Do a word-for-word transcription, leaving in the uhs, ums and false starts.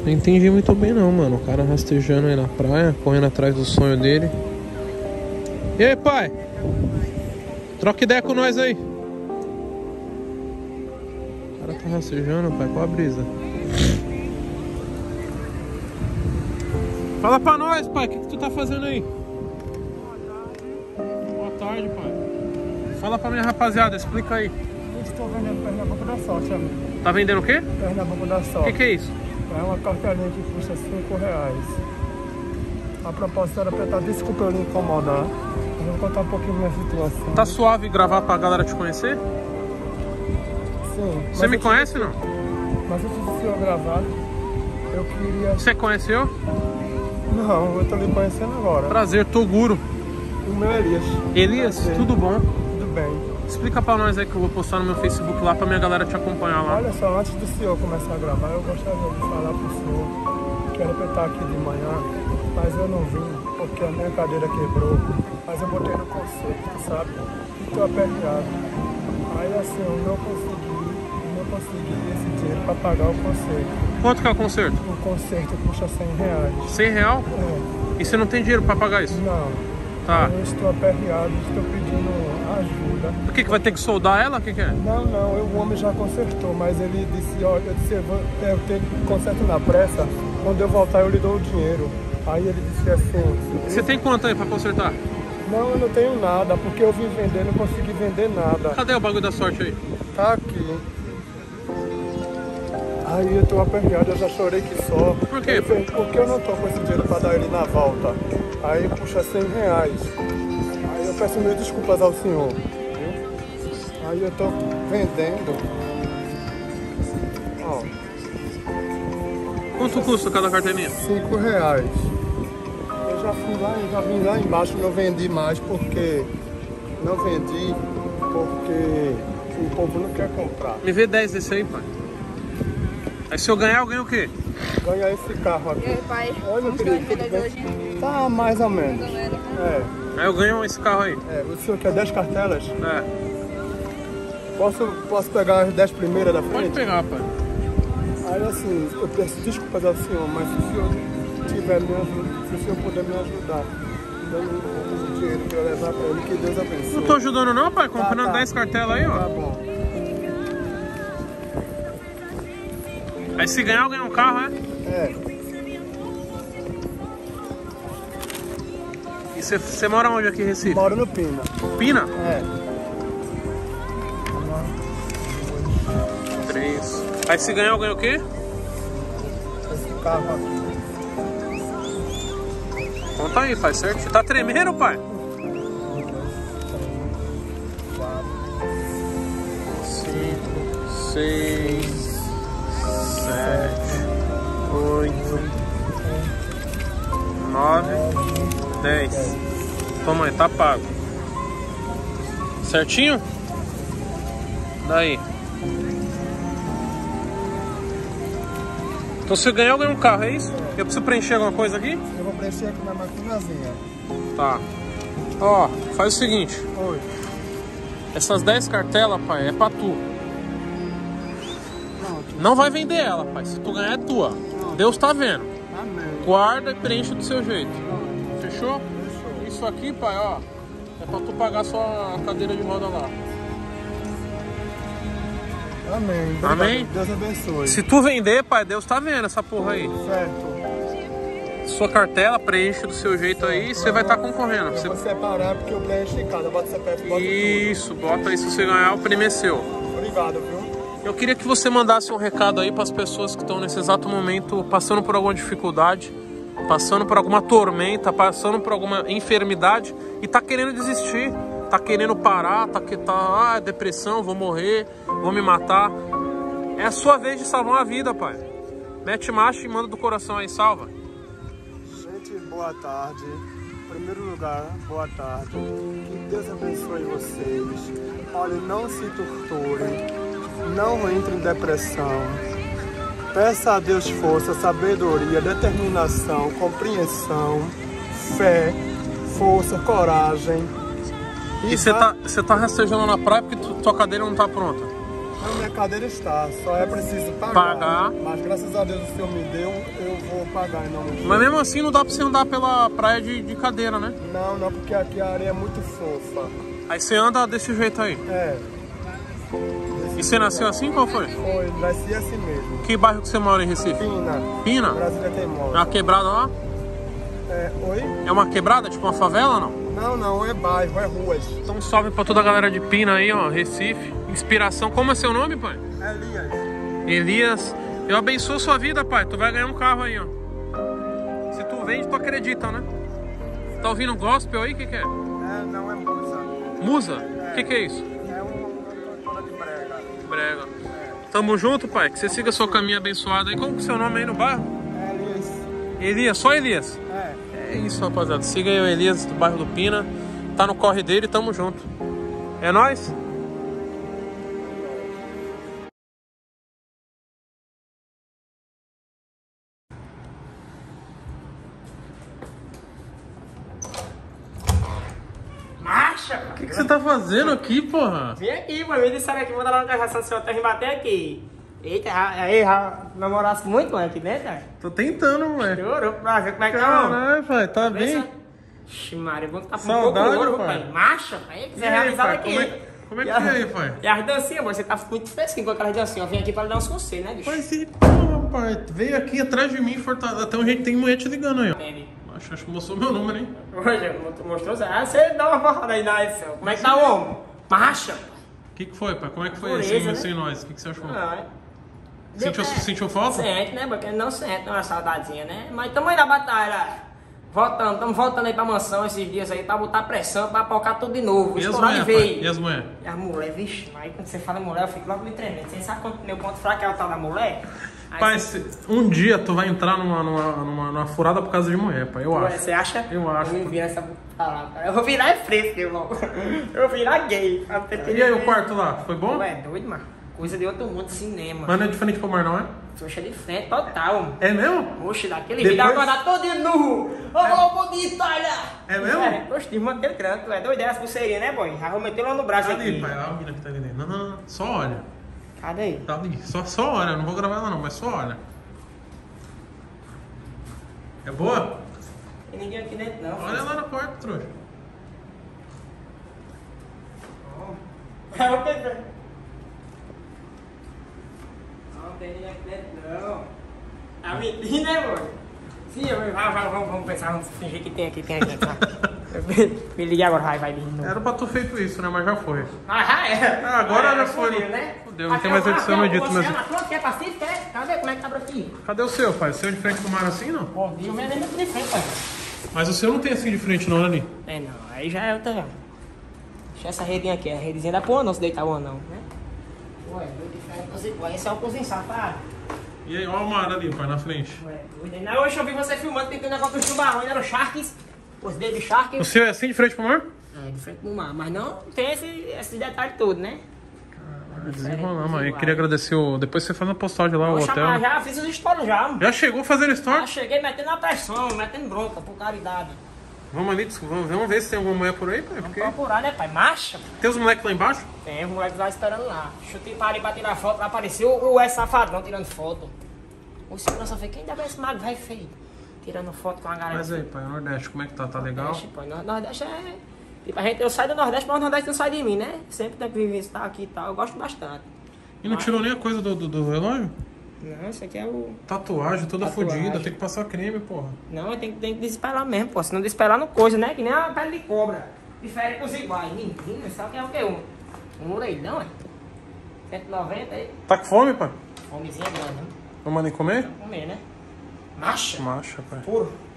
Não entendi muito bem não, mano. O cara rastejando aí na praia, correndo atrás do sonho dele. E aí, pai? Troca ideia com nós aí. O cara tá rastejando, pai. Qual a brisa? Fala pra nós, pai. O que, que tu tá fazendo aí? Boa tarde, pai. Fala pra minha rapaziada, explica aí. Eu estou vendendo Pernambuco da Sorte, amigo. Tá vendendo o quê? Pernambuco da O Sorte. que, que é isso? É uma cartelinha que custa cinco reais. A proposta era pra estar, desculpa eu lhe incomodar. Eu vou contar um pouquinho minha situação. Tá suave gravar pra galera te conhecer? Sim. Você me eu conhece te- não? Mas antes de eu gravar, eu queria... Você conhece eu? Não, eu tô lhe conhecendo agora. Prazer, Toguro. O meu é Elias. Elias, Prazer. tudo bom? Tudo bem. Explica pra nós aí que eu vou postar no meu Facebook lá pra minha galera te acompanhar lá. Olha só, antes do senhor começar a gravar, eu gostaria de falar pro senhor que era pra eu estar aqui de manhã, mas eu não vim porque a minha cadeira quebrou. Mas eu botei no concerto, sabe? E tô aperreado. Aí assim, eu não consegui, eu não consegui esse dinheiro pra pagar o concerto. Quanto que é o concerto? O concerto custa cem reais. cem real? É, E você não tem dinheiro pra pagar isso? não. Tá. Eu estou aperreado, estou pedindo ajuda. Por que que vai ter que soldar ela? O que que é? Não, não, eu- o homem já consertou, mas ele disse, olha, eu disse, eu vou eu tenho conserto na pressa, quando eu voltar eu lhe dou o dinheiro. Aí ele disse assim, Você tem quanto aí pra consertar? não, eu não tenho nada, porque eu vim vender, não consegui vender nada. Cadê o bagulho da sorte aí? Tá aqui. Aí eu tô aperreado, eu já chorei que só. Por quê? Ele fez, porque eu não tô com esse dinheiro pra dar ele na volta. Aí puxa cem reais. Aí eu peço mil desculpas ao senhor, viu? Aí eu tô vendendo. Ó, Quanto custa cada carteirinha? cinco reais. Eu já fui lá, eu já vim lá embaixo, não vendi mais porque... Não vendi porque o povo não quer comprar. Me vê dez desse aí, pai. Aí se eu ganhar, eu ganho o quê? Ganhar esse carro aqui. E aí, pai? Oi, meu Como querido, estão as tudo vendas bem? hoje? Tá mais ou menos. Galera. É, Aí eu ganho esse carro aí. é. O senhor quer dez cartelas? É. Posso, posso pegar as dez primeiras da Pode frente? pegar, pai. Aí assim, eu peço desculpas ao senhor, mas se o senhor tiver me ajudando, se o senhor puder me ajudar, dando o dinheiro pra eu levar pra ele, que Deus abençoe. Não tô ajudando não, pai. Comprando Tá, tá. dez cartelas aí, Tá ó. bom. Aí se ganhar, eu ganho um carro, é? É, E você- você mora onde aqui em Recife? moro no Pina. Pina? É. Três. Aí se ganhar, eu ganho o quê? Esse carro aqui. Conta aí, pai, certo? Tá tremendo, pai? Cinco, seis, sete, oito, nove, dez. Toma aí, tá pago. Certinho? Daí. Então se eu ganhar, eu ganho um carro, é isso? Eu preciso preencher alguma coisa aqui? Eu vou preencher aqui na maquinazinha. Tá. Ó, faz o seguinte. Oi. Essas dez cartelas, pai, é pra tu. Pronto. Não vai vender ela, pai. Se tu ganhar, é tua. Deus tá vendo. Amém. Guarda e preenche do seu jeito. Fechou? Fechou. Isso aqui, pai, ó. É pra tu pagar sua cadeira de roda lá. Amém. Obrigado. Amém? Deus abençoe. Se tu vender, pai, Deus tá vendo essa porra aí. Certo. Sua cartela, preenche do seu jeito aí e você vai estar concorrendo. Eu Você... vou separar porque eu preencho em casa. Bota C P F, bota Isso, bota aí. Se você ganhar, o prêmio é seu. tudo. Obrigado, viu? Eu queria que você mandasse um recado aí para as pessoas que estão nesse exato momento passando por alguma dificuldade, passando por alguma tormenta, passando por alguma enfermidade e tá querendo desistir, tá querendo parar, tá que tá, ah, depressão, vou morrer, vou me matar. É a sua vez de salvar uma vida, pai. Mete marcha e manda do coração aí, salva. Gente, boa tarde. Em primeiro lugar, boa tarde. Que Deus abençoe vocês. Olha, não se torturem. Não entre em depressão. Peça a Deus força, sabedoria, determinação, compreensão, fé, força, coragem. E você vá- tá, você tá rastejando na praia porque tu- tua cadeira não tá pronta. Na minha cadeira está, só é preciso pagar. Pagar. Mas graças a Deus o Senhor me deu, eu vou pagar em nome de Deus. Mas mesmo assim não dá pra você andar pela praia de, de cadeira, né? Não, não, porque aqui a areia é muito fofa. Aí você anda desse jeito aí. É. E você nasceu assim? Qual foi? Foi, nasci assim mesmo. Que bairro que você mora em Recife? Pina. Pina? Brasília tem É moto. uma quebrada lá? É, oi? É uma quebrada, tipo uma favela ou não? Não, não, é bairro, é ruas. Então salve pra toda a galera de Pina aí, ó, Recife. Inspiração. Como é seu nome, pai? Elias. Elias. Eu abençoo sua vida, pai. Tu vai ganhar um carro aí, ó. Se tu vende, tu acredita, né? Tá ouvindo gospel aí? O que que é? É, não, é musa. Musa? O que que é isso? É uma cantora de brega. Brega. Tamo junto, pai. Que você siga seu caminho abençoado aí. Como que é o seu nome aí no bairro? Elias. Elias, só Elias? É. É isso, rapaziada. Siga aí o Elias do bairro do Pina. Tá no corre dele, tamo junto. É nóis? Macha, O que, que você tá fazendo aqui, porra? vem aqui, mano. Me disseram aqui, vou dar uma cachaça no seu terra e bater aqui. Eita, já- aí já namorasse muito, mano, aqui dentro, cara. Tô tentando, moleque. Chorou pra ver como é que tá, mano. Caralho, pai, tá bem? Ixi, Maria, vou tá com um Saudade, pouco ouro, pai. pai. Macha, pai. E Você aí, realizado pai, aqui. como é, como é que E a- é aí, pai? E as dancinhas, mano, você tá muito fresquinho com aquelas dancinhas. Eu vim aqui pra lhe dar uns conselhos, né, bicho? Mas e, porra, pai, veio aqui atrás de mim, Fortaleza. Até um jeito tem mulher te ligando aí, ó. Entende? Acho, acho que mostrou meu número, hein? Hoje, mostrou, ah, você dá uma porrada aí na edição. Como é que tá o homem? Macha, pai. O que, que foi, pai? Como é que foi Pureza, sem, né? sem nós? O que, que você achou? Ah, é. Sentiu, É. sentiu falta? Sente, né? Porque não sente, não é uma saudadezinha, né? Mas tamo aí na batalha. Voltando, estamos voltando aí pra mansão esses dias aí pra botar pressão, pra apocar tudo de novo. E as Estourar de mulheres, pai? vez. E as mulheres? E as mulheres, vixe, aí quando você fala mulher, eu fico logo me tremendo. Você sabe quanto meu ponto fraco é o tal da mulher? Aí Pai, você, se- um dia tu vai entrar numa, numa, numa, numa furada por causa de mulher, pai. Eu acho. você acha? Eu acho. Eu vou virar essa palavra. Eu vou virar é fresco, eu logo. Eu vou virar gay. E aí, o quarto lá? Foi bom? Tu é doido, mano? Coisa de outro mundo, cinema. Mas não é diferente pro mar, não é? Poxa, de frente, total, mano. É mesmo? Oxe, daquele Depois- vídeo acordar todo de nu. Ô, ô, bom dia, Itália! É mesmo? É, poxa, tive aquele tranco. É doideira as pulseirinhas, né, boy? Já vou meter lá no braço Cadê, aqui. pai? Olha a mina que tá ali dentro. Não, não, não. Só olha. Cadê aí? Tá ali. Só, só olha. Eu não vou gravar ela, não, mas só olha. É boa? Tem ninguém aqui dentro, não. Olha lá na porta, trouxa. É o que, velho? Não tem ninguém aqui dentro, não. Tá mentindo, né, boy? Sim, eu- vai, vai, vamos, vamos pensar, vamos fingir que tem aqui, tem aqui. Tá? Me liga agora, vai, vai vir de novo. Era pra tu feito isso, né? Mas já foi. Ah, já é? Ah, agora Ah, já é, foi. fudeu, né? Fudeu, não tem mais edição no edito mesmo. Pronto, quer pacífico, é? Cadê? Como é que tá pra aqui? Cadê o seu, pai? O seu de frente pro mar assim, não? Bom dia, mas ainda de frente, pai. Mas o seu não tem assim de frente, não, ali. É, não, aí já é outra. Deixa essa redinha aqui, a redezinha da pô, não se deitar o não, né? Ué, doido diferente, você pô, esse é o cozinho safado. E aí, olha o mar ali, pai, na frente. Ué, doido. Não, hoje eu vi você filmando, tem aquele negócio dos tubarões, ainda no Sharks, os Baby O Sharks. seu é assim de frente pro mar? É, de frente pro mar, mas não tem esse, esses detalhes todos, né? Desenrolamos, mano. Eu queria agradecer o... Depois você faz uma postagem lá, o Vou chamar, hotel. já fiz os stories já, mano. Já chegou fazendo Já story? cheguei metendo a pressão, metendo bronca, por caridade. Vamos ali, vamos, vamos ver se tem alguma mulher por aí, pai. Vamos Porque... procurar, né, pai? Marcha. Tem os moleques lá embaixo? Tem os moleques lá esperando lá. Chutei para ali pra tirar foto, lá apareceu o S Safadão tirando foto. O segurança fez, quem dá esse mago vai feio? Tirando foto com a galera. Mas aí, pai, o Nordeste, como é que tá? Tá legal? Nordeste, pô, Nor- Nordeste é... Tipo, a gente, eu saio do Nordeste, mas o Nordeste não sai de mim, né? Sempre tem que visitar aqui e tal, eu gosto bastante. E não tirou nem a coisa do, do, do relógio? Não, isso aqui é o... Tatuagem toda Tatuagem. fodida, tem que passar creme, porra. Não, tem, tem que desesperar mesmo, pô. Se não desesperar, não coisa, né? Que nem a pele de cobra. Difere com os iguais. Menino, sabe que é o quê? Um, um orelhão, é? cento e noventa aí. Tá com fome, pai? Fomezinha grande, né? Vamos ali comer? Vamos comer, né? Macha. Macha, pai. Puro.